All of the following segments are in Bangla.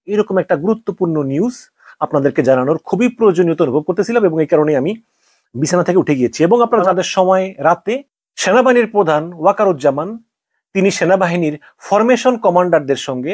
এরকম একটা গুরুত্বপূর্ণ নিউজ আপনাদেরকে জানানোর খুবই প্রয়োজনীয়তা অনুভব করতেছিলাম এবং এই কারণে আমি বিছানা থেকে উঠে গিয়েছি। এবং আপনারা যাদের সময় রাতে সেনাবাহিনীর প্রধান ওয়াকারুজ্জামান তিনি সেনাবাহিনীর ফরমেশন কমান্ডারদের সঙ্গে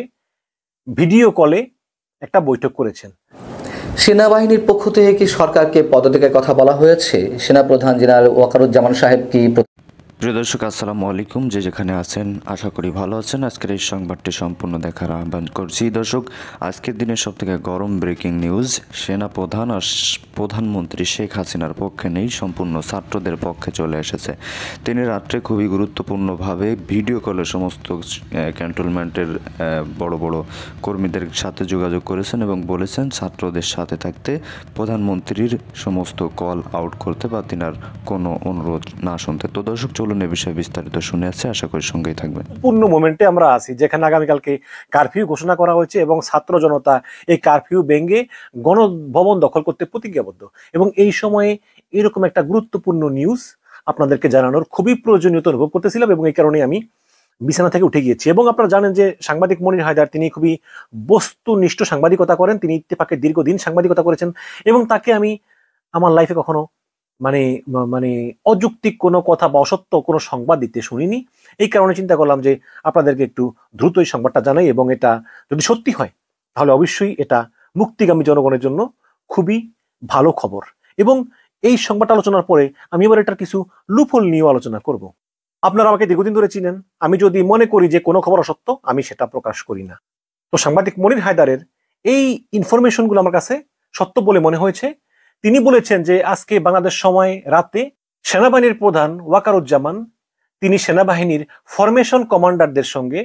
ভিডিও কলে একটা বৈঠক করেছেন। সেনাবাহিনীর পক্ষ থেকে কি সরকারকে পদত্যাগের কথা বলা হয়েছে? সেনাপ্রধান জেনারেল ওয়াকারুজ্জামান সাহেব কি? প্রিয় দর্শক, আসসালামু আলাইকুম। যে যেখানে আছেন আশা করি ভালো আছেন। আজকের এই সংবাদটি সম্পূর্ণ দেখার আহ্বান করছি। দর্শক, আজকের দিনের সবথেকে গরম ব্রেকিং নিউজ, সেনা প্রধান আর প্রধানমন্ত্রী শেখ হাসিনার পক্ষে নেই, সম্পূর্ণ ছাত্রদের পক্ষে চলে এসেছে। তিনি রাত্রে খুবই গুরুত্বপূর্ণভাবে ভিডিও কলে সমস্ত ক্যান্টনমেন্টের বড় বড় কর্মীদের সাথে যোগাযোগ করেছেন এবং বলেছেন ছাত্রদের সাথে থাকতে, প্রধানমন্ত্রীর সমস্ত কল আউট করতে বা তিনার কোনো অনুরোধ না শুনতে। তো দর্শক, চলুন এ বিষয়ে বিস্তারিত শুনে আসছে, আশা করি সঙ্গেই থাকবেন। পূর্ণ মোমেন্টে আমরা আছি যেখানে আগামীকালকে কারফিউ ঘোষণা করা হয়েছে এবং ছাত্র জনতা এই কারফিউ ভেঙে গণভবন দখল করতে প্রতিজ্ঞাবদ্ধ। এবং এই সময়ে এরকম একটা গুরুত্বপূর্ণ নিউজ আপনাদেরকে জানানোর খুবই প্রয়োজনীয়তা অনুভব করতেছিলাম এবং এই কারণে আমি বিছানা থেকে উঠে গিয়েছি। এবং আপনারা জানেন যে সাংবাদিক মনির হায়দার তিনি খুবই বস্তুনিষ্ঠ সাংবাদিকতা করেন। তিনি ইত্তেফাকে দীর্ঘদিন সাংবাদিকতা করেছেন এবং তাকে আমি আমার লাইফে কখনো মানে মানে অযৌক্তিক কোনো কথা বা অসত্য কোনো সংবাদ দিতে শুনিনি। এই কারণে চিন্তা করলাম যে আপনাদেরকে একটু দ্রুত এই সংবাদটা জানাই এবং এটা যদি সত্যি হয় তাহলে অবশ্যই এটা মুক্তিগামী জনগণের জন্য খুবই ভালো খবর। এবং এই সংবাদ আলোচনার পরে আমি এবার এটার কিছু লুপহোল নিয়েও আলোচনা করব। আপনারা আমাকে দীর্ঘদিন ধরে চিনেন, আমি যদি মনে করি যে কোনো খবর অসত্য আমি সেটা প্রকাশ করি না। তো সাংবাদিক মনির হায়দারের এই ইনফরমেশনগুলো আমার কাছে সত্য বলে মনে হয়েছে। তিনি বলেছেন যে আজকে বাংলাদেশ সময় রাতে সেনাবাহিনীর প্রধান ওয়াকারুজ্জামান তিনি সেনাবাহিনীর ফরমেশন কমান্ডারদের সঙ্গে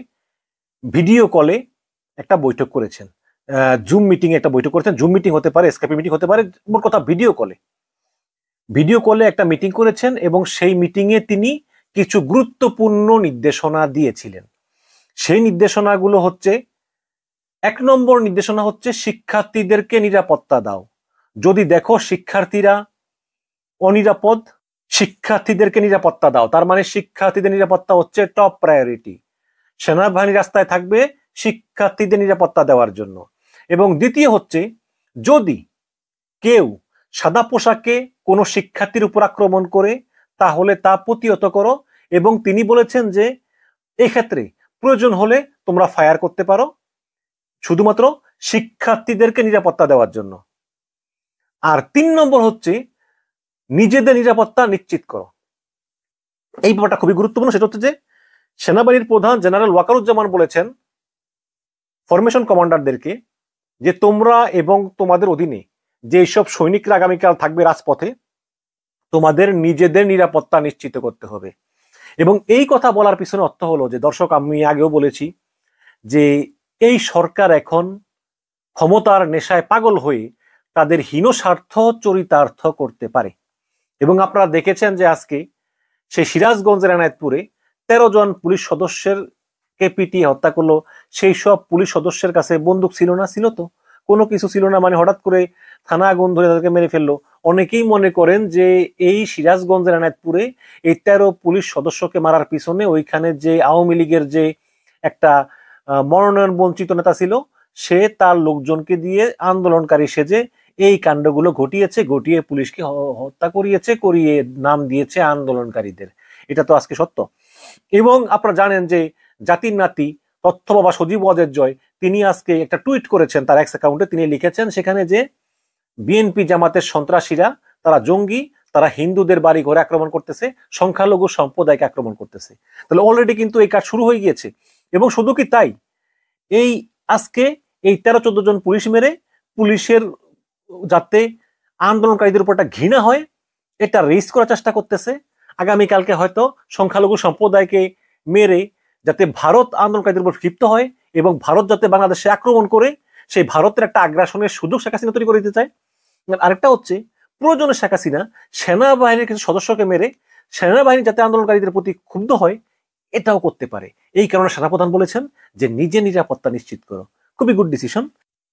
ভিডিও কলে একটা বৈঠক করেছেন। জুম মিটিং এ একটা বৈঠক করেছেন। জুম মিটিং হতে পারে, স্কাইপ মিটিং হতে পারে, মোট কথা ভিডিও কলে একটা মিটিং করেছেন এবং সেই মিটিং এ তিনি কিছু গুরুত্বপূর্ণ নির্দেশনা দিয়েছিলেন। সেই নির্দেশনাগুলো হচ্ছে, 1 নম্বর নির্দেশনা হচ্ছে শিক্ষার্থীদেরকে নিরাপত্তা দাও। যদি দেখো শিক্ষার্থীরা অনিরাপদ, শিক্ষার্থীদেরকে নিরাপত্তা দাও। তার মানে শিক্ষার্থীদের নিরাপত্তা হচ্ছে টপ প্রায়োরিটি। সেনাবাহিনী রাস্তায় থাকবে শিক্ষার্থীদের নিরাপত্তা দেওয়ার জন্য। এবং দ্বিতীয় হচ্ছে, যদি কেউ সাদা পোশাকে কোনো শিক্ষার্থীর উপর আক্রমণ করে তাহলে তা প্রতিহত করো। এবং তিনি বলেছেন যে এক্ষেত্রে প্রয়োজন হলে তোমরা ফায়ার করতে পারো, শুধুমাত্র শিক্ষার্থীদেরকে নিরাপত্তা দেওয়ার জন্য। আর 3 নম্বর হচ্ছে নিজেদের নিরাপত্তা নিশ্চিত করো। এই ব্যাপারটা খুবই গুরুত্বপূর্ণ। সেটা হচ্ছে যে সেনাবাহিনীর প্রধান জেনারেল ওয়াকারুজ্জামান বলেছেন ফরমেশন কমান্ডারদেরকে যে তোমরা এবং তোমাদের অধীনে যেসব সৈনিকরা আগামীকাল থাকবে রাজপথে, তোমাদের নিজেদের নিরাপত্তা নিশ্চিত করতে হবে। এবং এই কথা বলার পিছনে অর্থ হলো যে, দর্শক আমি আগেও বলেছি যে এই সরকার এখন ক্ষমতার নেশায় পাগল হয়ে তাদের হীন স্বার্থ চরিতার্থ করতে পারে। এবং আপনারা দেখেছেন যে আজকে সেই সিরাজগঞ্জের এনায়েতপুরে 13 জন পুলিশ সদস্যের কে পিটিয়ে হত্যা করলো। সেই সব পুলিশ সদস্যের কাছে বন্দুক ছিল না? ছিল তো, কোনো কিছু ছিল না। মানে হঠাৎ করে থানা আগুন ধরে তাদেরকে মেরে ফেললো। অনেকেই মনে করেন যে এই সিরাজগঞ্জের এনায়েতপুরে এই 13 পুলিশ সদস্যকে মারার পিছনে ওইখানে যে আওয়ামী লীগের যে একটা মনোনয়ন বঞ্চিত নেতা ছিল, সে তার লোকজনকে দিয়ে আন্দোলনকারী সেজে এই কাণ্ডগুলো ঘটিয়ে পুলিশকে হত্যা করিয়ে নাম দিয়েছে আন্দোলনকারীদের। এটা তো আজকে সত্য। এবং আপনারা জানেন যে জাতির নাতি তথ্য বাবা সজীব ওয়াজেদ জয় তিনি আজকে একটা টুইট করেছেন তার এক্স অ্যাকাউন্টে। তিনি লিখেছেন সেখানে যে বিএনপি জামাতের সন্ত্রাসীরা তারা জঙ্গি, তারা হিন্দুদের বাড়ি ঘরে আক্রমণ করতেছে, সংখ্যালঘু সম্প্রদায়কে আক্রমণ করতেছে। তাহলে অলরেডি কিন্তু এই কাজ শুরু হয়ে গিয়েছে। এবং শুধু কি তাই, এই আজকে এই 13-14 জন পুলিশ মেরে পুলিশের যাতে আন্দোলনকারীদের উপর একটা ঘৃণা হয় এটা রেজ করার চেষ্টা করতেছে। আগামীকালকে হয়তো সংখ্যালঘু সম্প্রদায়কে মেরে যাতে ভারত আন্দোলনকারীদের উপর ক্ষিপ্ত হয় এবং ভারত যাতে বাংলাদেশে আক্রমণ করে, সেই ভারতের একটা আগ্রাসনের সুযোগ শেখ হাসিনা তৈরি করে দিতে চায়। আরেকটা হচ্ছে, প্রয়োজনে শেখ হাসিনা সেনাবাহিনীর কিছু সদস্যকে মেরে সেনাবাহিনী যাতে আন্দোলনকারীদের প্রতি ক্ষুব্ধ হয় এটাও করতে পারে। এই কারণে সেনাপ্রধান বলেছেন যে নিজে নিরাপত্তা নিশ্চিত করো। খুবই গুড ডিসিশন।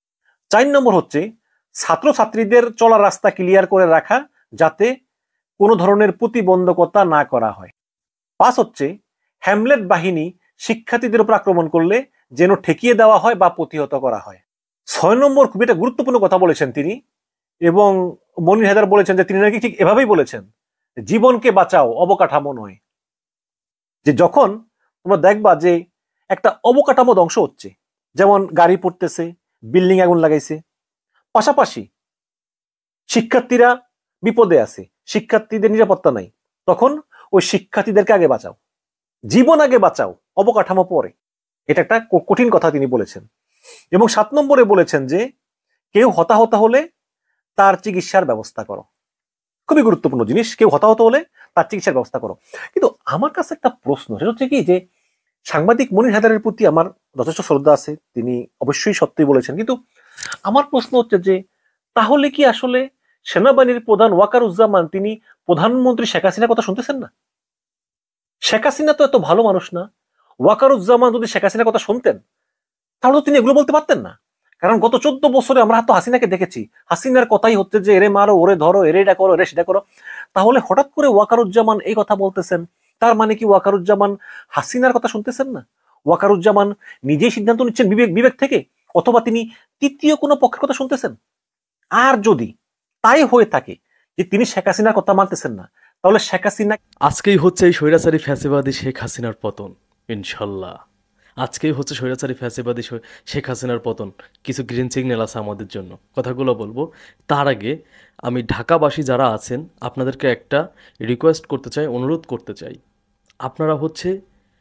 4 নম্বর হচ্ছে ছাত্রছাত্রীদের চলার রাস্তা ক্লিয়ার করে রাখা যাতে কোনো ধরনের প্রতিবন্ধকতা না করা হয়। 5 হচ্ছে হ্যামলেট বাহিনী শিক্ষার্থীদের উপর আক্রমণ করলে যেন ঠেকিয়ে দেওয়া হয় বা প্রতিহত করা হয়। 6 নম্বর খুব একটা গুরুত্বপূর্ণ কথা বলেছেন তিনি, এবং মনির হায়দার বলেছেন যে তিনি নাকি ঠিক এভাবেই বলেছেন, জীবনকে বাঁচাও, অবকাঠামো নয়। যে যখন তোমরা দেখবা যে একটা অবকাঠামো ধ্বংস হচ্ছে, যেমন গাড়ি পড়তেছে, বিল্ডিং আগুন লাগাইছে, পাশাপাশি শিক্ষার্থীরা বিপদে আছে, শিক্ষার্থীদের নিরাপত্তা নাই, তখন ওই শিক্ষার্থীদেরকে আগে বাঁচাও, জীবন আগে বাঁচাও, অবকাঠামো পরে। এটা একটা কঠিন কথা তিনি বলেছেন। এবং 7 নম্বরে বলেছেন যে কেউ হতাহত হলে তার চিকিৎসার ব্যবস্থা করো। খুবই গুরুত্বপূর্ণ জিনিস, কেউ হতাহত হলে তার চিকিৎসার ব্যবস্থা করো। কিন্তু আমার কাছে একটা প্রশ্ন, সেটা হচ্ছে কি যে সাংবাদিক মনির হায়দারের প্রতি আমার যথেষ্ট শ্রদ্ধা আছে, তিনি অবশ্যই সত্যি বলেছেন, কিন্তু আমার প্রশ্ন হচ্ছে যে তাহলে কি আসলে সেনাবাহিনীর প্রধান ওয়াকারুজ্জামান তিনি প্রধানমন্ত্রী শেখ হাসিনার কথা শুনতেছেন না? শেখ হাসিনা তো এত ভালো মানুষ না। ওয়াকারুজ্জামান যদি শেখ হাসিনার কথা শুনতেন তাহলে তো তিনি এগুলো বলতে পারতেন না। কারণ গত 14 বছরে আমরা তো হাসিনাকে দেখেছি, হাসিনার কথাই হচ্ছে যে এরে মারো, ওরে ধরো, এরে এটা করো, এরে সেটা করো। তাহলে হঠাৎ করে ওয়াকারুজ্জামান এই কথা বলতেছেন, তার মানে কি ওয়াকারুজ্জামান হাসিনার কথা শুনতেছেন না? ওয়াকারুজ্জামান নিজেই সিদ্ধান্ত নিচ্ছেন বিবেক বিবেক থেকে, অথবা তিনি তৃতীয় কোনো পক্ষের কথা শুনতেছেন? আর যদি তাই হয়ে থাকে যে তিনি শেখ হাসিনার কথা মানতেছেন না, তাহলে শেখ হাসিনা আজকেই হচ্ছে এই স্বৈরাচারী ফ্যাসিবাদী শেখ হাসিনার পতন, ইনশাল্লাহ। আজকেই হচ্ছে স্বৈরাচারী ফ্যাসিবাদী শেখ হাসিনার পতন। কিছু গ্রিন সিগন্যাল আছে আমাদের জন্য, কথাগুলো বলবো। তার আগে আমি ঢাকাবাসী যারা আছেন আপনাদেরকে একটা রিকোয়েস্ট করতে চাই, অনুরোধ করতে চাই। আপনারা হচ্ছে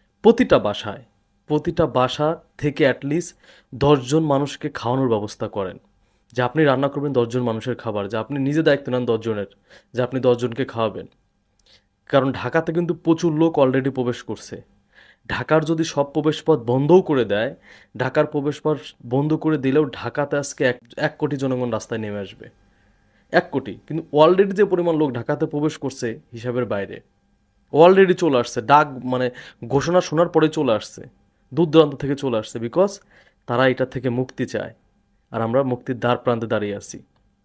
প্রতিটা বাসা থেকে অ্যাটলিস্ট 10 জন মানুষকে খাওয়ানোর ব্যবস্থা করেন। যে আপনি রান্না করবেন 10 জন মানুষের খাবার, যে আপনি নিজে দায়িত্ব নেন 10 জনের, যে আপনি 10 জনকে খাওয়াবেন। কারণ ঢাকাতে কিন্তু প্রচুর লোক অলরেডি প্রবেশ করছে। ঢাকার যদি সব প্রবেশপথ বন্ধও করে দেয়, ঢাকার প্রবেশপথ বন্ধ করে দিলেও ঢাকাতে আজকে 1 কোটি জনগণ রাস্তায় নেমে আসবে। 1 কোটি, কিন্তু অলরেডি যে পরিমাণ লোক ঢাকাতে প্রবেশ করছে হিসাবের বাইরে, অলরেডি চলে আসছে। ডাক মানে ঘোষণা শোনার পরে চলে আসছে, দূর দূরান্ত থেকে চলে আসছে, বিকজ তারা এটা থেকে মুক্তি চায়। আর আমরা মুক্তির দ্বার প্রান্তে দাঁড়িয়ে আছি।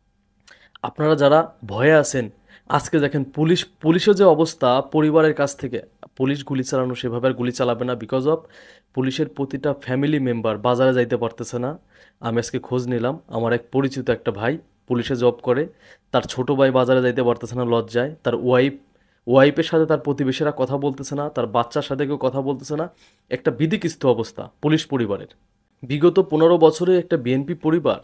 আপনারা যারা ভয়ে আছেন, আজকে দেখেন পুলিশের যে অবস্থা, পরিবারের কাছ থেকে পুলিশ গুলি চালানো সেভাবে আর গুলি চালাবে না, বিকজ অফ পুলিশের প্রতিটা ফ্যামিলি মেম্বার বাজারে যাইতে পারতেছে না। আমি আজকে খোঁজ নিলাম, আমার এক পরিচিত একটা ভাই পুলিশে জব করে, তার ছোট ভাই বাজারে যাইতে পারতেছে না লজ্জায়, তার ওয়াইফের সাথে তার প্রতিবেশীরা কথা বলতেছে না, তার বাচ্চার সাথে কেউ কথা বলতেছে না। একটা বিধিকিস্ত অবস্থা পুলিশ পরিবারের। বিগত 15 বছরে একটা বিএনপি পরিবার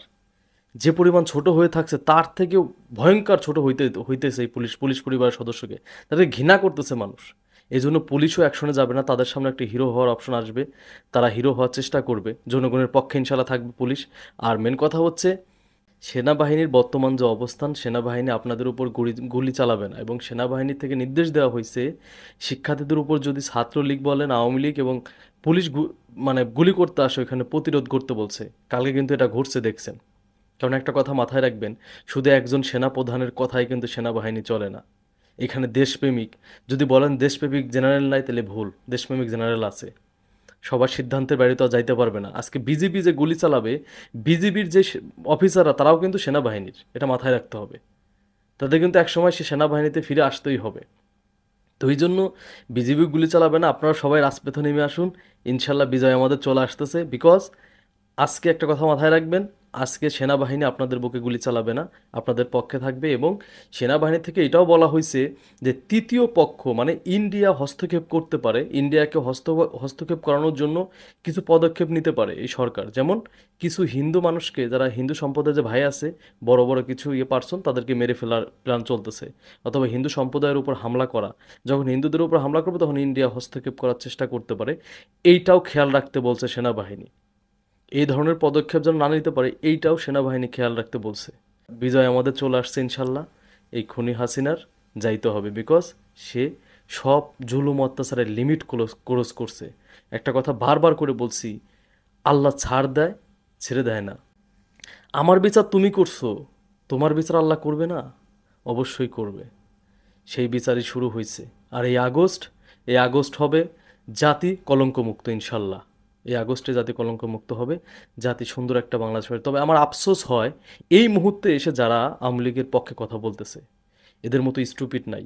যে পরিমাণ ছোট হয়ে থাকছে, তার থেকেও ভয়ঙ্কর ছোট হইতেছে এই পুলিশ পরিবারের সদস্যকে। তাদের ঘৃণা করতেছে মানুষ। এই জন্য পুলিশও অ্যাকশনে যাবে না, তাদের সামনে একটা হিরো হওয়ার অপশন আসবে, তারা হিরো হওয়ার চেষ্টা করবে, জনগণের পক্ষে ইনশাল্লাহ থাকবে পুলিশ। আর মেন কথা হচ্ছে সেনাবাহিনীর বর্তমান যে অবস্থান, সেনাবাহিনী আপনাদের উপর গুলি চালাবে না, এবং সেনাবাহিনী থেকে নির্দেশ দেওয়া হয়েছে শিক্ষার্থীদের উপর যদি ছাত্রলীগ বলেন, আওয়ামী লীগ এবং পুলিশ মানে গুলি করতে আসে, ওইখানে প্রতিরোধ করতে বলছে। কালকে কিন্তু এটা ঘটছে, দেখছেন। কারণ একটা কথা মাথায় রাখবেন, শুধু একজন সেনাপ্রধানের কথাই কিন্তু সেনাবাহিনী চলে না। এখানে দেশপ্রেমিক, যদি বলেন দেশপ্রেমিক জেনারেল নাই, তাহলে ভুল, দেশপ্রেমিক জেনারেল আছে। সবার সিদ্ধান্তের বাইরে তো আর যাইতে পারবে না। আজকে বিজিবি যে গুলি চালাবে, বিজিবির যে অফিসাররা, তারাও কিন্তু সেনাবাহিনীর, এটা মাথায় রাখতে হবে। তাদের কিন্তু একসময় সে সেনাবাহিনীতে ফিরে আসতেই হবে। তো এই জন্য বিজিবি গুলি চালাবে না, আপনারা সবাই রাজপথে নেমে আসুন, ইনশাল্লাহ বিজয় আমাদের চলে আসতেছে। বিকজ আজকে একটা কথা মাথায় রাখবেন, আজকে সেনাবাহিনী আপনাদের বুকে গুলি চালাবে না, আপনাদের পক্ষে থাকবে। এবং সেনাবাহিনী থেকে এটাও বলা হয়েছে যে তৃতীয় পক্ষ মানে ইন্ডিয়া হস্তক্ষেপ করতে পারে, ইন্ডিয়াকে হস্তক্ষেপ করানোর জন্য কিছু পদক্ষেপ নিতে পারে এই সরকার। যেমন কিছু হিন্দু মানুষকে, যারা হিন্দু সম্প্রদায়ের যে ভাই আছে, বড় বড় কিছু পার্সন, তাদেরকে মেরে ফেলার প্ল্যান চলতেছে, অথবা হিন্দু সম্প্রদায়ের উপর হামলা করা। যখন হিন্দুদের উপর হামলা করবে তখন ইন্ডিয়া হস্তক্ষেপ করার চেষ্টা করতে পারে, এইটাও খেয়াল রাখতে বলছে সেনাবাহিনী। এই ধরনের পদক্ষেপ যেন না নিতে পারে, এইটাও সেনাবাহিনী খেয়াল রাখতে বলছে। বিজয় আমাদের চলে আসছে ইনশাল্লাহ। এই খুনি হাসিনার যাইতে হবে, বিকজ সে সব জুলুম অত্যাচারের লিমিট ক্রস করছে। একটা কথা বারবার করে বলছি, আল্লাহ ছাড় দেয়, ছেড়ে দেয় না। আমার বিচার তুমি করছো, তোমার বিচার আল্লাহ করবে না? অবশ্যই করবে। সেই বিচারই শুরু হয়েছে। আর এই আগস্ট হবে জাতি কলঙ্কমুক্ত ইনশাল্লাহ। এই আগস্টে জাতি কলঙ্কমুক্ত হবে, জাতি সুন্দর একটা বাংলাদেশ হবে। তবে আমার আফসোস হয়, এই মুহূর্তে এসে যারা আওয়ামী লীগের পক্ষে কথা বলতেছে, এদের মতো স্টুপিড নাই।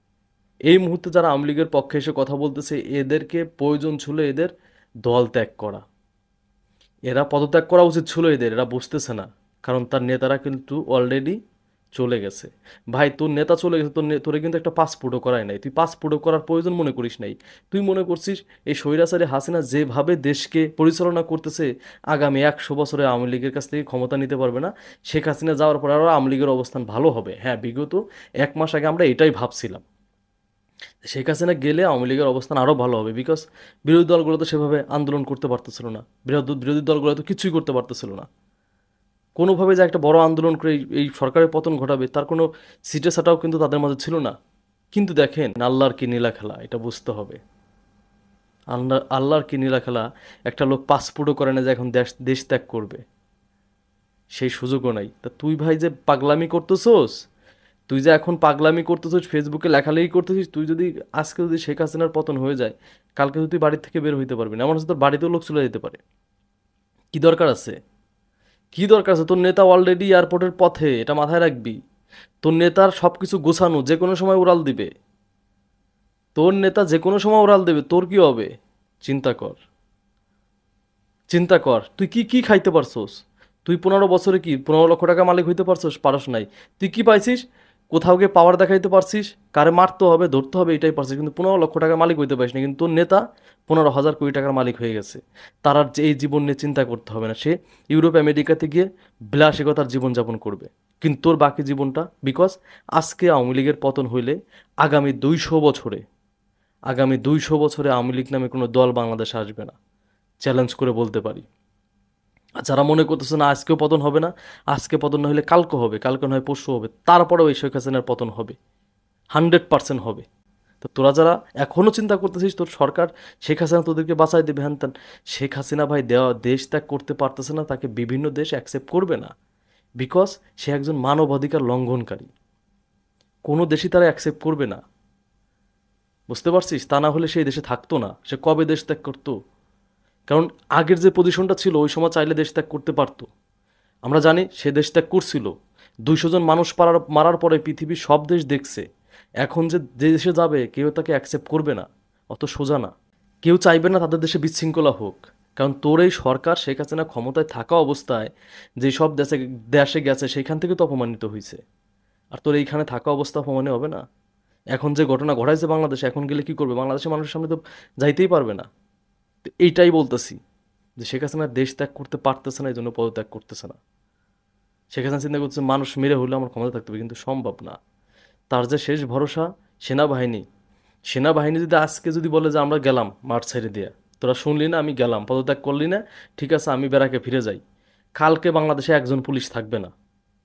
এই মুহূর্তে যারা আওয়ামী লীগের পক্ষে এসে কথা বলতেছে, এদেরকে প্রয়োজন ছিল এদের দল ত্যাগ করা। এরা পদত্যাগ করা উচিত ছিল এদের, এরা বুঝতেছে না, কারণ তার নেতারা কিন্তু অলরেডি চলে গেছে। ভাই তোর নেতা চলে গেছে, তোরে কিন্তু একটা পাসপোর্টও করায় নাই, তুই পাসপোর্টও করার প্রয়োজন মনে করিস নাই। তুই মনে করছিস এই স্বৈরাচারী হাসিনা যেভাবে দেশকে পরিচালনা করতেছে আগামী 100 বছরে আওয়ামী লীগের কাছ থেকে ক্ষমতা নিতে পারবে না। শেখ হাসিনা যাওয়ার পর আরও আওয়ামী লীগের অবস্থান ভালো হবে। হ্যাঁ, বিগত 1 মাস আগে আমরা এটাই ভাবছিলাম, শেখ হাসিনা গেলে আওয়ামী লীগের অবস্থান আরও ভালো হবে, বিকজ বিরোধী দলগুলো তো সেভাবে আন্দোলন করতে পারতেছিল না, বিরোধী দলগুলো তো কিছুই করতে পারতেছিল না। কোনোভাবে যে একটা বড় আন্দোলন করে এই সরকারের পতন ঘটাবে তার কোনো সিটে সাটাও কিন্তু তাদের মাঝে ছিল না। কিন্তু দেখেন আল্লাহর কি নীলা খেলা, এটা বুঝতে হবে। আল্লাহর কি নীলা খেলা, একটা লোক পাসপোর্টও করে না যে এখন দেশ ত্যাগ করবে, সেই সুযোগও নাই। তা তুই ভাই যে পাগলামি করতেছোস, তুই যে এখন পাগলামি করতেছিস, ফেসবুকে লেখালেখি করতেছিস, তুই যদি আজকে যদি শেখ হাসিনার পতন হয়ে যায়, কালকে তুই বাড়ির থেকে বের হইতে পারবি না, এমন হচ্ছে তোর বাড়িতেও লোক চলে যেতে পারে। কি দরকার আছে? কি দরকার আছে? তোর নেতা অলরেডি এয়ারপোর্টের পথে, এটা মাথায় রাখবি। তোর নেতার সব কিছু গোছানো, যে কোনো সময় উড়াল দিবে। তোর নেতা যে কোনো সময় উড়াল দেবে, তোর কি হবে? চিন্তা কর, চিন্তা কর। তুই কি কি খাইতে পারছোস? তুই 15 বছরে কি 15 লক্ষ টাকা মালিক হইতে পারছোস? পারস নাই। তুই কি পাইছিস? কোথাও গিয়ে পাওয়ার দেখাইতে পারছিস, কারে মারতে হবে ধরতে হবে এটাই পারছিস, কিন্তু 15 লক্ষ টাকার মালিক হইতে পারিস না। কিন্তু তোর নেতা 15,000 কোটি টাকার মালিক হয়ে গেছে। তার আর যে এই জীবন নিয়ে চিন্তা করতে হবে না, সে ইউরোপ আমেরিকাতে গিয়ে বিলাসিকতার জীবনযাপন করবে। কিন্তু তোর বাকি জীবনটা, বিকজ আজকে আওয়ামী লীগের পতন হইলে আগামী 200 বছরে আওয়ামী লীগ নামে কোনো দল বাংলাদেশে আসবে না, চ্যালেঞ্জ করে বলতে পারি। আর যারা মনে করতেছে না আজকেও পতন হবে না, আজকে পতন না হলে কালকে হবে, কালকে না হয় পরশু হবে, তারপরেও এই শেখ হাসিনার পতন হবে, 100% হবে। তো তোরা যারা এখনও চিন্তা করতেছিস তোর সরকার শেখ হাসিনা তোদেরকে বাঁচাই দেবে হ্যান ত্যান, শেখ হাসিনা ভাই দেশ ত্যাগ করতে পারতেছে না, তাকে বিভিন্ন দেশ অ্যাকসেপ্ট করবে না, বিকজ সে একজন মানবাধিকার লঙ্ঘনকারী। কোনো দেশই তারা অ্যাকসেপ্ট করবে না, বুঝতে পারছিস? তা না হলে সেই দেশে থাকতো না, সে কবে দেশ ত্যাগ করতো? কারণ আগের যে পজিশনটা ছিল ওই সময় চাইলে দেশ ত্যাগ করতে পারতো। আমরা জানি সে দেশ ত্যাগ করছিল, 200 জন মানুষ মারার পরে পৃথিবীর সব দেশ দেখছে। এখন যে দেশে যাবে কেউ তাকে অ্যাকসেপ্ট করবে না, অত সোজা না। কেউ চাইবে না তাদের দেশে বিশৃঙ্খলা হোক, কারণ তোর এই সরকার শেখ হাসিনা ক্ষমতায় থাকা অবস্থায় যেসব দেশে গেছে সেখান থেকে তো অপমানিত হয়েছে, আর তোর এইখানে থাকা অবস্থা অপমানে হবে না? এখন যে ঘটনা ঘটাইছে বাংলাদেশে, এখন গেলে কি করবে? বাংলাদেশের মানুষের সামনে তো যাইতেই পারবে না। তো এইটাই বলতেছি যে শেখ হাসিনা দেশ ত্যাগ করতে পারতেছে না, এই জন্য পদত্যাগ করতেছে না। শেখ হাসিনা চিন্তা করতেছে মানুষ মেরে হলে আমার ক্ষমতা থাকতে হবে, কিন্তু সম্ভব না। তার যে শেষ ভরসা সেনাবাহিনী। সেনাবাহিনী যদি আজকে যদি বলে যে আমরা গেলাম মাঠ ছেড়ে দিয়ে, তোরা শুনলি না, আমি গেলাম, পদত্যাগ করলি না, ঠিক আছে আমি বেড়াকে ফিরে যাই, কালকে বাংলাদেশে একজন পুলিশ থাকবে না,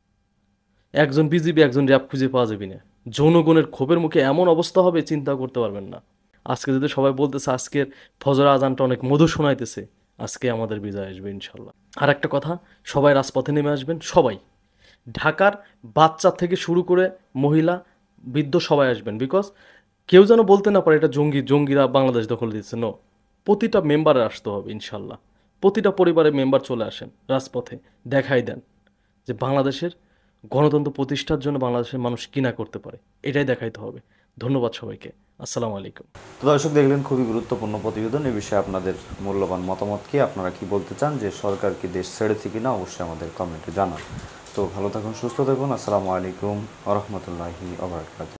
একজন বিজিবি, একজন র্যাব খুঁজে পাওয়া যাবে না। জনগণের ক্ষোভের মুখে এমন অবস্থা হবে চিন্তা করতে পারবেন না। আজকে যদি সবাই বলতেছে আজকের ফজর আজানটা অনেক মধু শোনাইতেছে, আজকে আমাদের বিজয় আসবে ইনশাল্লাহ। আর একটা কথা, সবাই রাজপথে নেমে আসবেন, সবাই, ঢাকার বাচ্চা থেকে শুরু করে মহিলা বৃদ্ধ সবাই আসবেন, বিকজ কেউ যেন বলতে না পারে এটা জঙ্গিরা বাংলাদেশ দখল দিচ্ছে। নো, প্রতিটা মেম্বারে আসতে হবে ইনশাল্লাহ, প্রতিটা পরিবারের মেম্বার চলে আসেন রাজপথে, দেখাই দেন যে বাংলাদেশের গণতন্ত্র প্রতিষ্ঠার জন্য বাংলাদেশের মানুষ কি না করতে পারে, এটাই দেখাইতে হবে। ধন্যবাদ সবাইকে, আসসালামু আলাইকুম। তো দর্শক দেখলেন খুবই গুরুত্বপূর্ণ প্রতিবেদন। এই বিষয়ে আপনাদের মূল্যবান মতামত কি, আপনারা কি বলতে চান, যে সরকার কি দেশ ছেড়েছে কিনা, অবশ্যই আমাদের কমেন্টে জানান। তো ভালো থাকুন, সুস্থ থাকুন, আসসালামু আলাইকুম ওয়া রাহমাতুল্লাহি ওয়া বারাকাতুহু।